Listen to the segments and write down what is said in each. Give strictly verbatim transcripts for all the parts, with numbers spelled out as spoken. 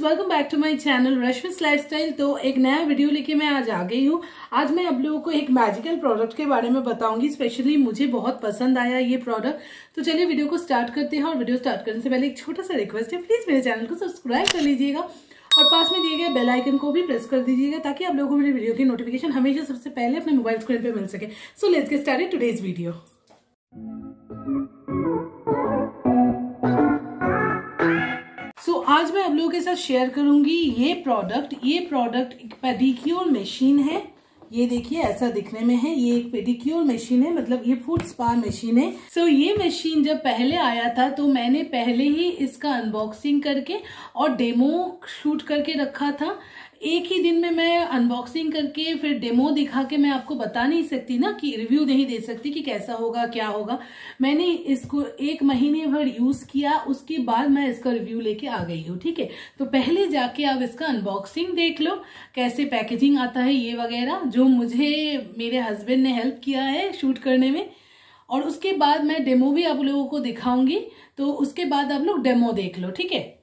Welcome back to my channel Rashmi's lifestyle. तो एक नया वीडियो लेके मैं आज आ गई हूँ। आज मैं आप लोगों को एक मैजिकल प्रोडक्ट के बारे में बताऊंगी। स्पेशली मुझे बहुत पसंद आया ये प्रोडक्ट। तो चलिए वीडियो को स्टार्ट करते हैं। और वीडियो स्टार्ट करने से पहले एक छोटा सा रिक्वेस्ट है, प्लीज मेरे चैनल को सब्सक्राइब कर लीजिएगा और पास में दिए गए बेल आइकन को भी प्रेस कर दीजिएगा ताकि आप लोगों को मेरी वीडियो की नोटिफिकेशन हमेशा सबसे पहले अपने मोबाइल स्क्रीन पे मिल सके। So let's get started today's video. So so, आज मैं आप लोगों के साथ शेयर करूंगी ये प्रोडक्ट। ये प्रोडक्ट एक पेडिक्योर मशीन है। ये देखिए ऐसा दिखने में है। ये एक पेडिक्योर मशीन है, मतलब ये फुट स्पा मशीन है। सो so, ये मशीन जब पहले आया था तो मैंने पहले ही इसका अनबॉक्सिंग करके और डेमो शूट करके रखा था। एक ही दिन में मैं अनबॉक्सिंग करके फिर डेमो दिखा के मैं आपको बता नहीं सकती ना, कि रिव्यू नहीं दे सकती कि कैसा होगा क्या होगा। मैंने इसको एक महीने भर यूज किया, उसके बाद मैं इसका रिव्यू लेके आ गई हूँ। ठीक है, तो पहले जाके आप इसका अनबॉक्सिंग देख लो, कैसे पैकेजिंग आता है ये वगैरह, जो मुझे मेरे हस्बैंड ने हेल्प किया है शूट करने में। और उसके बाद मैं डेमो भी आप लोगों को दिखाऊंगी, तो उसके बाद आप लोग डेमो देख लो। ठीक है,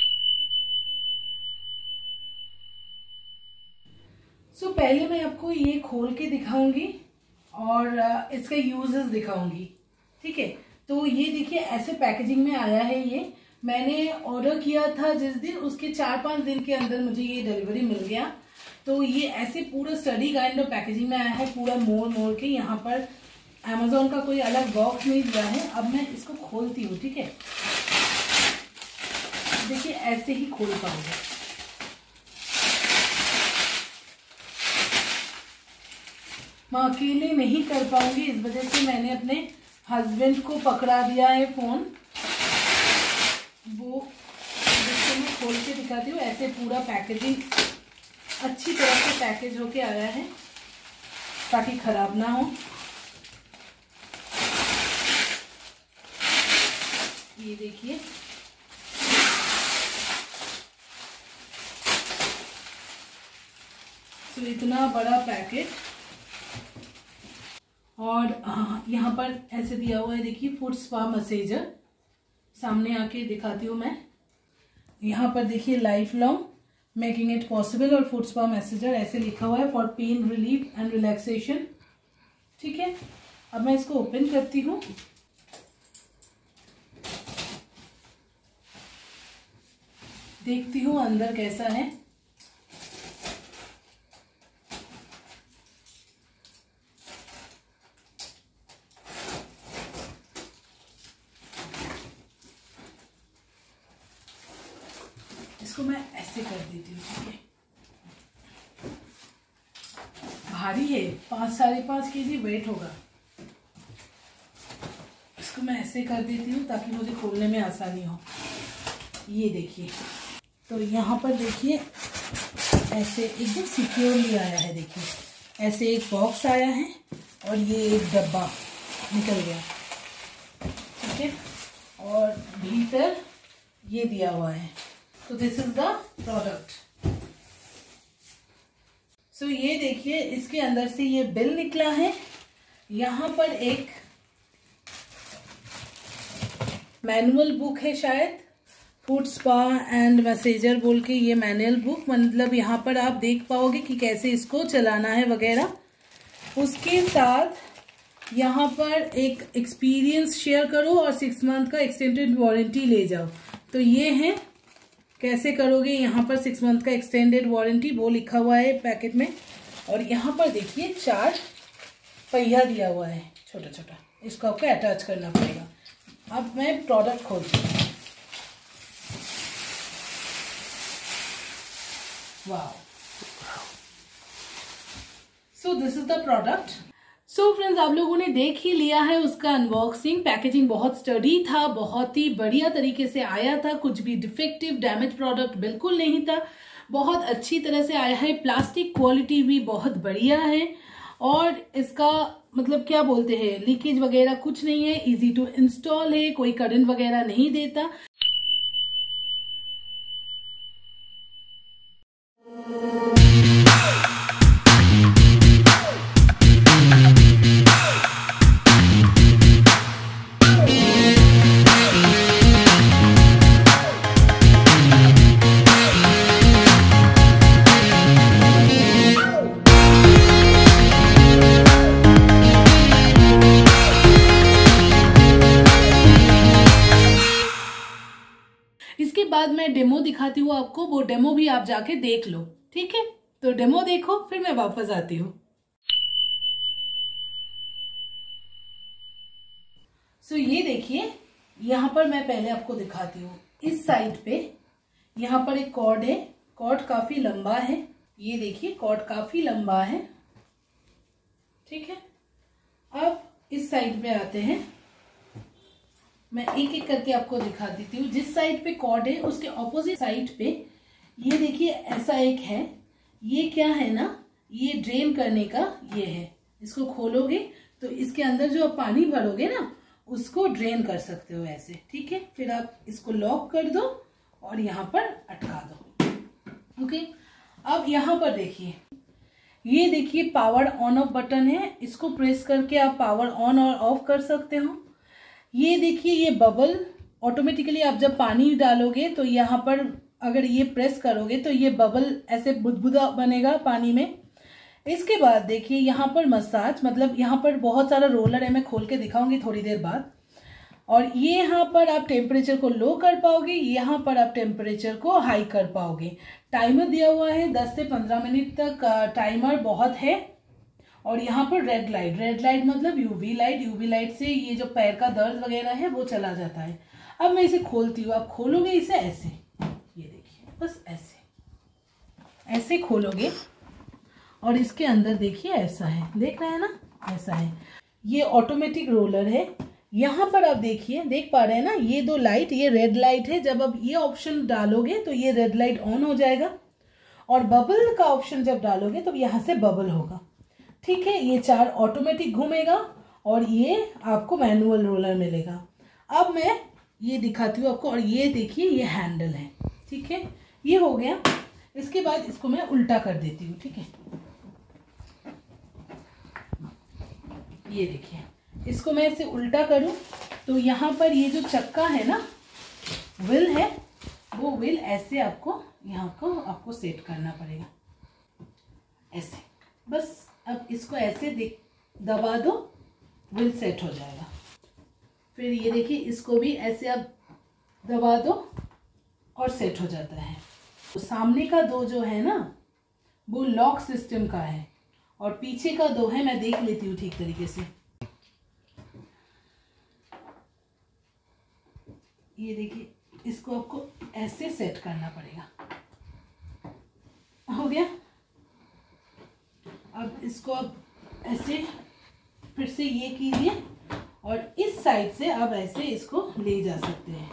सो so, पहले मैं आपको ये खोल के दिखाऊंगी और इसका यूजेस दिखाऊंगी। ठीक है, तो ये देखिए ऐसे पैकेजिंग में आया है। ये मैंने ऑर्डर किया था जिस दिन, उसके चार पांच दिन के अंदर मुझे ये डिलीवरी मिल गया। तो ये ऐसे पूरा स्टडी काइंड ऑफ पैकेजिंग में आया है, पूरा मोड़ मोड़ के। यहाँ पर अमेजोन का कोई अलग बॉक्स नहीं दिया है। अब मैं इसको खोलती हूँ। ठीक है, देखिए ऐसे ही खोल पाऊंगी। मैं अकेले नहीं कर पाऊंगी, इस वजह से मैंने अपने हस्बैंड को पकड़ा दिया है फोन। वो जिसको मैं खोल के दिखाती हूँ। ऐसे पूरा पैकेजिंग अच्छी तरह से पैकेज होके आया है ताकि खराब ना हो। ये देखिए, तो इतना बड़ा पैकेट। और यहाँ पर ऐसे दिया हुआ है, देखिए फुट स्पा मसेजर। सामने आके दिखाती हूँ मैं। यहाँ पर देखिए lifelong making it possible और फुट स्पा मसेजर ऐसे लिखा हुआ है, for pain relief and relaxation. ठीक है, अब मैं इसको ओपन करती हूँ। देखती हूँ अंदर कैसा है। इसको मैं ऐसे कर देती हूँ। ठीक है, भारी है, पाँच साढ़े पाँच के जी वेट होगा। इसको मैं ऐसे कर देती हूँ ताकि मुझे खोलने में आसानी हो। ये देखिए, तो यहाँ पर देखिए ऐसे एकदम सिक्योरली आया है। देखिए ऐसे एक बॉक्स आया है और ये एक डब्बा निकल गया। ठीक है, और भीतर ये दिया हुआ है। तो this is the product. So ये देखिए, इसके अंदर से ये बिल निकला है। यहाँ पर एक मैनुअल बुक है, शायद फुट स्पा एंड मैसेजर बोल के ये मैनुअल बुक। मतलब यहाँ पर आप देख पाओगे कि कैसे इसको चलाना है वगैरह। उसके साथ यहाँ पर एक एक्सपीरियंस शेयर करो और सिक्स मंथ का एक्सटेंडेड वारंटी ले जाओ। तो ये है कैसे करोगे। यहाँ पर सिक्स मंथ का एक्सटेंडेड वारंटी वो लिखा हुआ है पैकेट में। और यहाँ पर देखिए चार पहिया दिया हुआ है छोटा छोटा, इसको आपको अटैच करना पड़ेगा। अब मैं प्रोडक्ट खोलती हूँ। वाह, so this is the product. So friends, आप लोगों ने देख ही लिया है उसका अनबॉक्सिंग। पैकेजिंग बहुत स्टडी था, बहुत ही बढ़िया तरीके से आया था। कुछ भी डिफेक्टिव डैमेज प्रोडक्ट बिल्कुल नहीं था, बहुत अच्छी तरह से आया है। प्लास्टिक क्वालिटी भी बहुत बढ़िया है और इसका मतलब क्या बोलते हैं, लीकेज वगैरह कुछ नहीं है। इजी टू इंस्टॉल है, कोई करंट वगैरह नहीं देता। बाद मैं डेमो दिखाती हूँ आपको, वो डेमो भी आप जाके देख लो, ठीक है। तो डेमो देखो, फिर मैं वापस आती हूँ। सो so, ये देखिए, यहाँ पर मैं पहले आपको दिखाती हूँ। इस साइड पे यहाँ पर एक कॉर्ड है, कॉर्ड काफी लंबा है, ये देखिए कॉर्ड काफी लंबा है, ठीक है। अब इस साइड पे आते हैं, मैं एक एक करके आपको दिखा देती हूँ। जिस साइड पे कॉर्ड है उसके ऑपोजिट साइड पे ये देखिए ऐसा एक है, ये क्या है ना, ये ड्रेन करने का ये है। इसको खोलोगे तो इसके अंदर जो आप पानी भरोगे ना उसको ड्रेन कर सकते हो ऐसे, ठीक है। फिर आप इसको लॉक कर दो और यहाँ पर अटका दो, ओके। अब यहाँ पर देखिए, ये देखिए पावर ऑन ऑफ बटन है, इसको प्रेस करके आप पावर ऑन और ऑफ कर सकते हो। ये देखिए ये बबल ऑटोमेटिकली आप जब पानी डालोगे तो यहाँ पर अगर ये प्रेस करोगे तो ये बबल ऐसे बुदबुदा बनेगा पानी में। इसके बाद देखिए यहाँ पर मसाज, मतलब यहाँ पर बहुत सारा रोलर है, मैं खोल के दिखाऊंगी थोड़ी देर बाद। और ये यहाँ पर आप टेम्परेचर को लो कर पाओगे, यहाँ पर आप टेम्परेचर को हाई कर पाओगे। टाइमर दिया हुआ है दस से पंद्रह मिनट तक, टाइमर बहुत है। और यहाँ पर रेड लाइट, रेड लाइट मतलब यूवी लाइट, यूवी लाइट से ये जो पैर का दर्द वगैरह है वो चला जाता है। अब मैं इसे खोलती हूँ, आप खोलोगे इसे ऐसे, ये देखिए बस ऐसे ऐसे खोलोगे और इसके अंदर देखिए ऐसा है, देख रहे हैं ना, ऐसा है। ये ऑटोमेटिक रोलर है। यहाँ पर आप देखिए, देख पा रहे हैं ना, ये दो लाइट, ये रेड लाइट है। जब आप ये ऑप्शन डालोगे तो ये रेड लाइट ऑन हो जाएगा, और बबल का ऑप्शन जब डालोगे तो यहाँ से बबल होगा, ठीक है। ये चार ऑटोमेटिक घूमेगा और ये आपको मैनुअल रोलर मिलेगा। अब मैं ये दिखाती हूँ आपको, और ये देखिए ये हैंडल है, ठीक है। ये हो गया। इसके बाद इसको मैं उल्टा कर देती हूँ, ठीक है। ये देखिए, इसको मैं इसे उल्टा करूं तो यहाँ पर ये जो चक्का है ना, व्हील है, वो व्हील ऐसे आपको यहाँ को आपको सेट करना पड़ेगा ऐसे, बस। अब इसको ऐसे दबा दो, व्हील सेट हो जाएगा। फिर ये देखिए, इसको भी ऐसे आप दबा दो और सेट हो जाता है। तो सामने का दो जो है ना वो लॉक सिस्टम का है, और पीछे का दो है, मैं देख लेती हूँ ठीक तरीके से। ये देखिए, इसको आपको ऐसे सेट करना पड़ेगा, हो गया। अब इसको आप ऐसे फिर से ये कीजिए, और इस साइड से आप ऐसे इसको ले जा सकते हैं,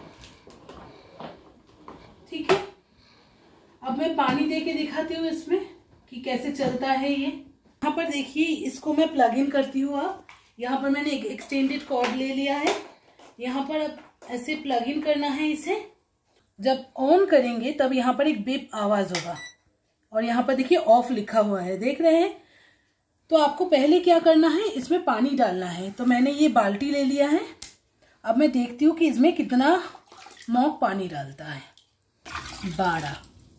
ठीक है। अब मैं पानी दे के दिखाती हूँ इसमें कि कैसे चलता है ये। यहाँ पर देखिए, इसको मैं प्लग इन करती हूँ। आप यहाँ पर मैंने एक एक्सटेंडेड कॉर्ड ले लिया है, यहाँ पर अब ऐसे प्लग इन करना है इसे। जब ऑन करेंगे तब यहाँ पर एक बीप आवाज होगा, और यहाँ पर देखिए ऑफ लिखा हुआ है, देख रहे हैं। तो आपको पहले क्या करना है, इसमें पानी डालना है। तो मैंने ये बाल्टी ले लिया है। अब मैं देखती हूँ कि इसमें कितना मॉक पानी डालता है। बारह,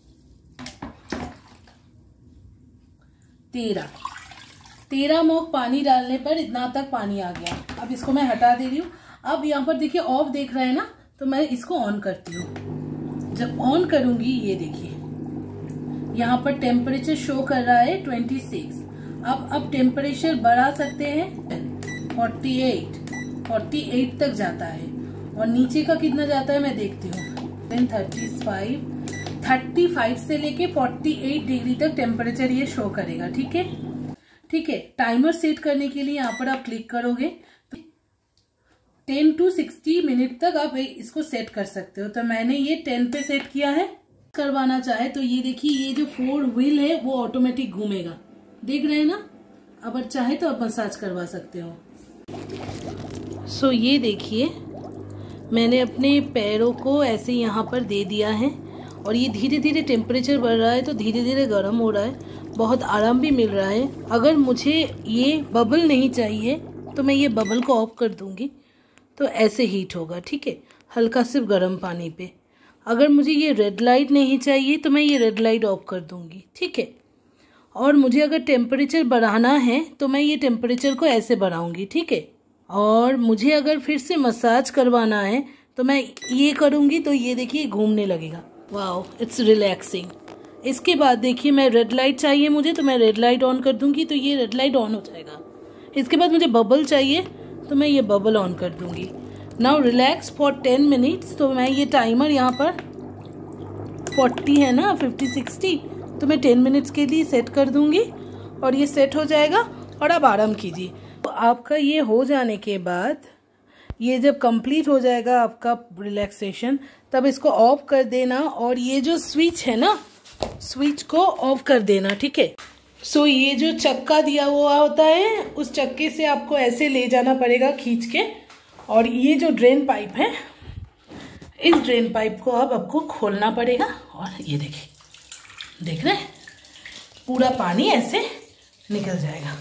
तेरह तेरह मॉक पानी डालने पर इतना तक पानी आ गया। अब इसको मैं हटा दे रही हूँ। अब यहाँ पर देखिए ऑफ देख रहा है ना, तो मैं इसको ऑन करती हूँ। जब ऑन करूंगी, ये देखिए यहाँ पर टेम्परेचर शो कर रहा है छब्बीस। अब अब टेम्परेचर बढ़ा सकते हैं, अड़तालीस अड़तालीस तक जाता है। और नीचे का कितना जाता है मैं देखती हूँ, पैंतीस, पैंतीस से लेके अड़तालीस डिग्री तक टेम्परेचर ये शो करेगा, ठीक है। ठीक है, टाइमर सेट करने के लिए यहाँ पर आप क्लिक करोगे तो टेन टू सिक्सटी मिनट तक आप इसको सेट कर सकते हो। तो मैंने ये टेन पे सेट किया है। करवाना चाहे तो ये देखिए, ये जो फोर व्हील है वो ऑटोमेटिक घूमेगा, देख रहे हैं ना। अगर चाहे तो आप मसाज करवा सकते हो। सो so, ये देखिए, मैंने अपने पैरों को ऐसे यहाँ पर दे दिया है, और ये धीरे धीरे टेम्परेचर बढ़ रहा है, तो धीरे धीरे गर्म हो रहा है, बहुत आराम भी मिल रहा है। अगर मुझे ये बबल नहीं चाहिए तो मैं ये बबल को ऑफ कर दूंगी, तो ऐसे हीट होगा, ठीक है, हल्का सिर्फ गर्म पानी पे। अगर मुझे ये रेड लाइट नहीं चाहिए तो मैं ये रेड लाइट ऑफ कर दूंगी, ठीक है। और मुझे अगर टेम्परेचर बढ़ाना है तो मैं ये टेम्परेचर को ऐसे बढ़ाऊंगी, ठीक है। और मुझे अगर फिर से मसाज करवाना है तो मैं ये करूँगी तो ये देखिए घूमने लगेगा। Wow, it's relaxing. इसके बाद देखिए मैं रेड लाइट चाहिए मुझे, तो मैं रेड लाइट ऑन कर दूंगी तो ये रेड लाइट ऑन हो जाएगा। इसके बाद मुझे बबल चाहिए तो मैं ये बबल ऑन कर दूंगी। Now relax for ten minutes. तो मैं ये टाइमर यहाँ पर फोर्टी है ना, फिफ्टी सिक्सटी, तो मैं टेन मिनट्स के लिए सेट कर दूंगी और ये सेट हो जाएगा और आप आराम कीजिए। तो आपका ये हो जाने के बाद, ये जब कंप्लीट हो जाएगा आपका रिलैक्सेशन, तब इसको ऑफ कर देना और ये जो स्विच है ना, स्विच को ऑफ कर देना, ठीक है। सो so, ये जो चक्का दिया हुआ होता है, उस चक्के से आपको ऐसे ले जाना पड़ेगा खींच के, और ये जो ड्रेन पाइप है, इस ड्रेन पाइप को अब आपको खोलना पड़ेगा। और ये देखिए, देख रहे हैं, पूरा पानी ऐसे निकल जाएगा।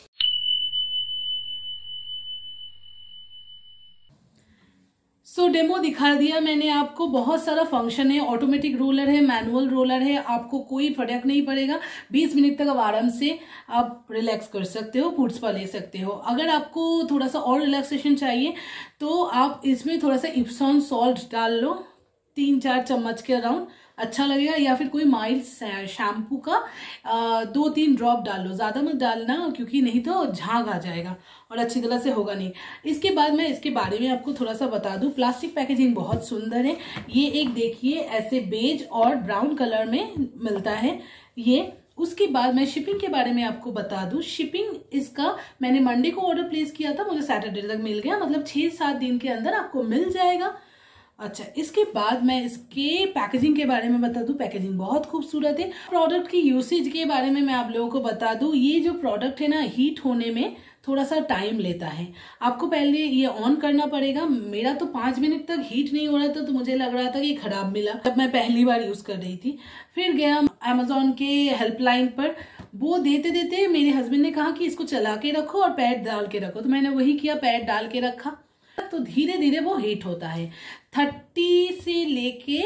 सो so, डेमो दिखा दिया मैंने आपको। बहुत सारा फंक्शन है, ऑटोमेटिक रोलर है, मैनुअल रोलर है, आपको कोई फर्क नहीं पड़ेगा। बीस मिनट तक आप आराम से आप रिलैक्स कर सकते हो, फुट स्पा ले सकते हो। अगर आपको थोड़ा सा और रिलैक्सेशन चाहिए तो आप इसमें थोड़ा सा इप्सॉन सॉल्ट डाल लो, तीन चार चम्मच के अराउंड, अच्छा लगेगा। या फिर कोई माइल्ड शैम्पू का आ, दो तीन ड्रॉप डाल लो, ज़्यादा मत डालना क्योंकि नहीं तो झाग आ जाएगा और अच्छी तरह से होगा नहीं। इसके बाद मैं इसके बारे में आपको थोड़ा सा बता दूं। प्लास्टिक पैकेजिंग बहुत सुंदर है। ये एक देखिए ऐसे बेज और ब्राउन कलर में मिलता है ये। उसके बाद मैं शिपिंग के बारे में आपको बता दूं। शिपिंग इसका मैंने मंडे को ऑर्डर प्लेस किया था, मुझे सैटरडे तक मिल गया, मतलब छः सात दिन के अंदर आपको मिल जाएगा। अच्छा, इसके बाद मैं इसके पैकेजिंग के बारे में बता दूं। पैकेजिंग बहुत खूबसूरत है। प्रोडक्ट की यूसेज के बारे में मैं आप लोगों को बता दूं। ये जो प्रोडक्ट है ना, हीट होने में थोड़ा सा टाइम लेता है। आपको पहले ये ऑन करना पड़ेगा। मेरा तो पाँच मिनट तक हीट नहीं हो रहा था, तो मुझे लग रहा था कि खराब मिला जब मैं पहली बार यूज कर रही थी। फिर गया अमेजोन के हेल्पलाइन पर, वो देते देते मेरे हस्बैंड ने कहा कि इसको चला के रखो और पैड डाल के रखो, तो मैंने वही किया, पैड डाल के रखा, तो धीरे धीरे वो हीट होता है। थर्टी से लेके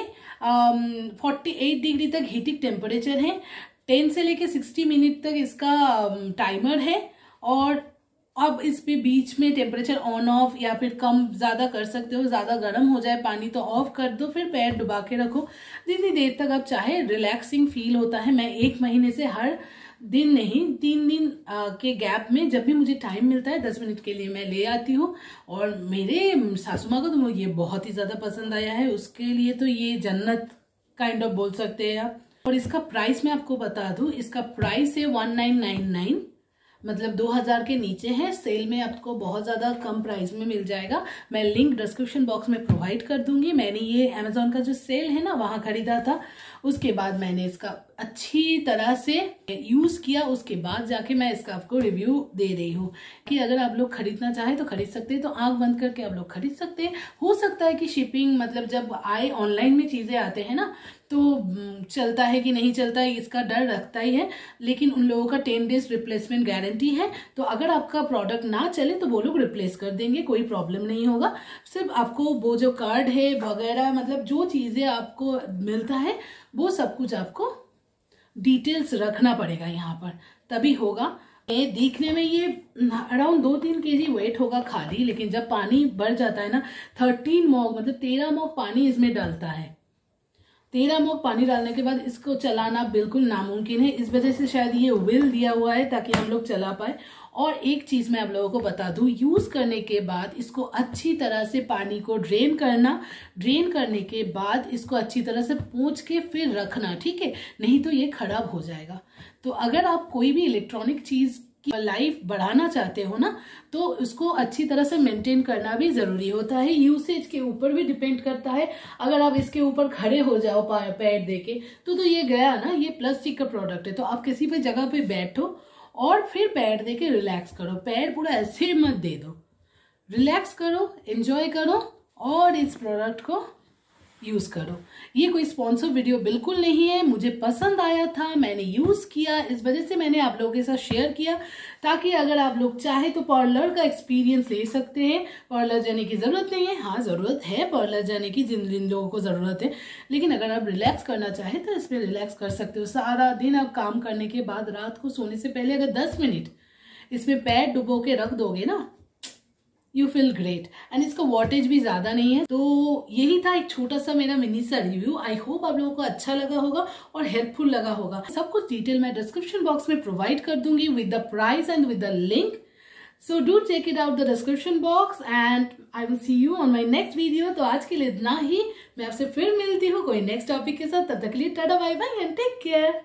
फोर्टी एट डिग्री तक हीटिंग टेम्परेचर है। टेन से लेके सिक्सटी मिनट तक इसका टाइमर है। और अब इस पे बीच में टेम्परेचर ऑन ऑफ या फिर कम ज़्यादा कर सकते हो। ज़्यादा गर्म हो जाए पानी तो ऑफ कर दो, फिर पैर डुबा के रखो जितनी देर तक आप चाहे। रिलैक्सिंग फील होता है। मैं एक महीने से हर दिन नहीं, तीन दिन के गैप में जब भी मुझे टाइम मिलता है दस मिनट के लिए मैं ले आती हूँ। और मेरे सासू माँ को तो ये बहुत ही ज़्यादा पसंद आया है। उसके लिए तो ये जन्नत काइंड ऑफ बोल सकते हैं आप। और इसका प्राइस मैं आपको बता दूँ। इसका प्राइस है वन नाइन नाइन नाइन, मतलब दो हजार के नीचे है। सेल में आपको बहुत ज़्यादा कम प्राइस में मिल जाएगा। मैं लिंक डिस्क्रिप्शन बॉक्स में प्रोवाइड कर दूंगी। मैंने ये अमेजोन का जो सेल है ना, वहाँ खरीदा था। उसके बाद मैंने इसका अच्छी तरह से यूज किया, उसके बाद जाके मैं इसका आपको रिव्यू दे रही हूँ कि अगर आप लोग खरीदना चाहें तो खरीद सकते हैं। तो आंख बंद करके आप लोग खरीद सकते हैं। हो सकता है कि शिपिंग, मतलब जब आए ऑनलाइन में चीजें आते हैं ना, तो चलता है कि नहीं चलता है, इसका डर रखता ही है। लेकिन उन लोगों का टेन डेज रिप्लेसमेंट गारंटी है। तो अगर आपका प्रोडक्ट ना चले तो वो लोग रिप्लेस कर देंगे, कोई प्रॉब्लम नहीं होगा। सिर्फ आपको वो जो कार्ड है वगैरह, मतलब जो चीजें आपको मिलता है वो सब कुछ आपको डिटेल्स रखना पड़ेगा यहाँ पर, तभी होगा। ये दिखने में ये अराउंड दो तीन केजी वेट होगा खाली, लेकिन जब पानी बढ़ जाता है ना, थर्टीन मॉग मतलब तेरह मॉग पानी इसमें डालता है। तेरह मॉग पानी डालने के बाद इसको चलाना बिल्कुल नामुमकिन है। इस वजह से शायद ये व्हील दिया हुआ है ताकि हम लोग चला पाए। और एक चीज मैं आप लोगों को बता दूं, यूज करने के बाद इसको अच्छी तरह से पानी को ड्रेन करना। ड्रेन करने के बाद इसको अच्छी तरह से पोंछ के फिर रखना, ठीक है, नहीं तो ये खराब हो जाएगा। तो अगर आप कोई भी इलेक्ट्रॉनिक चीज की लाइफ बढ़ाना चाहते हो ना, तो उसको अच्छी तरह से मेंटेन करना भी जरूरी होता है। यूसेज के ऊपर भी डिपेंड करता है। अगर आप इसके ऊपर खड़े हो जाओ पैर देके तो तो ये गया ना, ये प्लास्टिक का प्रोडक्ट है। तो आप किसी भी जगह पे बैठो और फिर पैर देके रिलैक्स करो। पैर पूरा ऐसे मत दे दो, रिलैक्स करो, एंजॉय करो और इस प्रोडक्ट को यूज करो। ये कोई स्पॉन्सर वीडियो बिल्कुल नहीं है, मुझे पसंद आया था, मैंने यूज किया, इस वजह से मैंने आप लोगों के साथ शेयर किया, ताकि अगर आप लोग चाहे तो पार्लर का एक्सपीरियंस ले सकते हैं। पार्लर जाने की जरूरत नहीं है। हाँ, जरूरत है पार्लर जाने की, जिन जिन लोगों को जरूरत है, लेकिन अगर आप रिलैक्स करना चाहे तो इस पर रिलैक्स कर सकते हो। सारा दिन आप काम करने के बाद रात को सोने से पहले अगर दस मिनट इसमें पैर डुबो के रख दोगे ना, यू फील ग्रेट एंड इसका वॉटेज भी ज्यादा नहीं है। तो यही था एक छोटा सा मेरा मिनी सा रिव्यू। आई होप आप लोगों को अच्छा लगा होगा और हेल्पफुल लगा होगा। सब कुछ डिटेल मैं डिस्क्रिप्शन बॉक्स में प्रोवाइड कर दूंगी with the price and with the link. So do check it out the description box and I will see you on my next video। तो आज के लिए इतना ही, मैं आपसे फिर मिलती हूँ कोई नेक्स्ट टॉपिक के साथ। तब तक के लिए tata bye bye and take care.